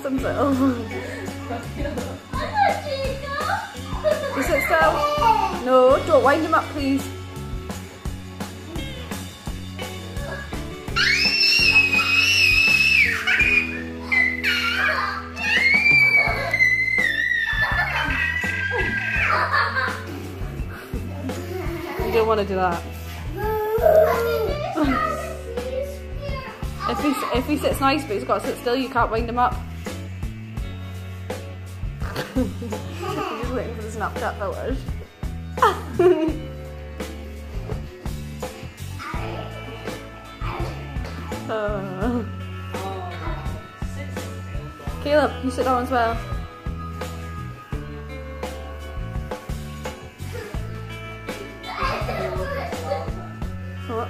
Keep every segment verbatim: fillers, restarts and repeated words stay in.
Some little. You sit still. No, don't wind him up, please. You don't want to do that. If he, if he sits nice but he's got to sit still, you can't wind him up. He's just waiting for the Snapchat filters. uh. Caleb, you sit down as well. What?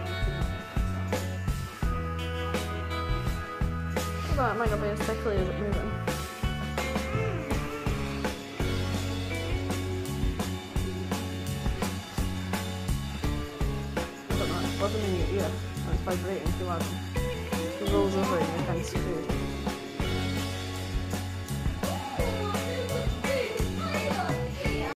That might not be as tickly as it moving. I don't know, it wasn't in your ear. It's vibrating too hard. It rolls over and you can't see it.